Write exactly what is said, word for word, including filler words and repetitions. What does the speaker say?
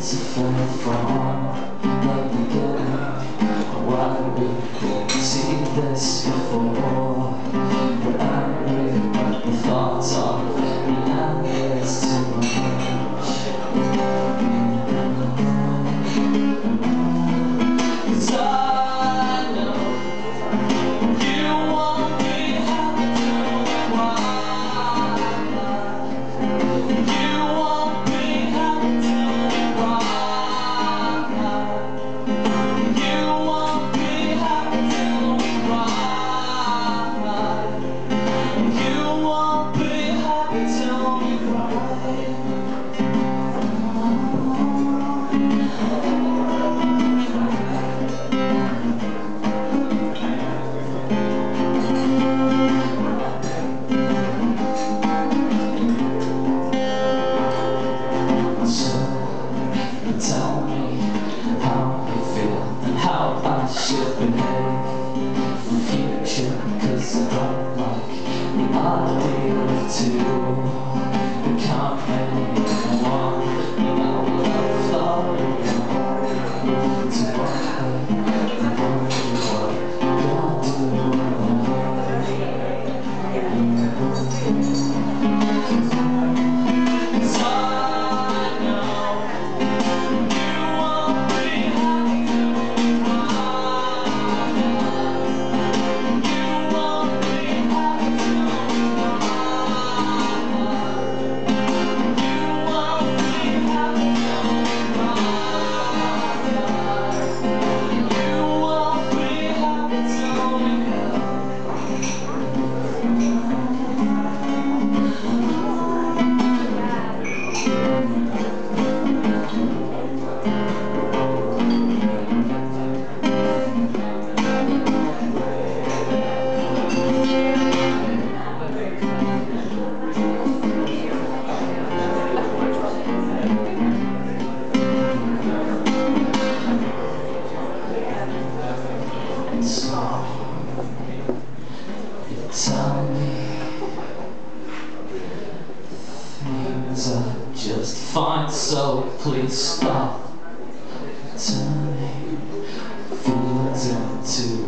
to feel from the beginning. Why we couldn't see this before? We're angry, but the thoughts of the end is too much. Cause I know you won't be happy till we ride. You won't be happy till we ride. You won't be happy till we ride. You won't be happy till we ride. Tell me how you feel and how I should behave in the future, cause I don't like the idea of two becoming one. You know, love thought you to what the world you are gonna do. Cause I know tell me things are just fine, so please stop turning feelings into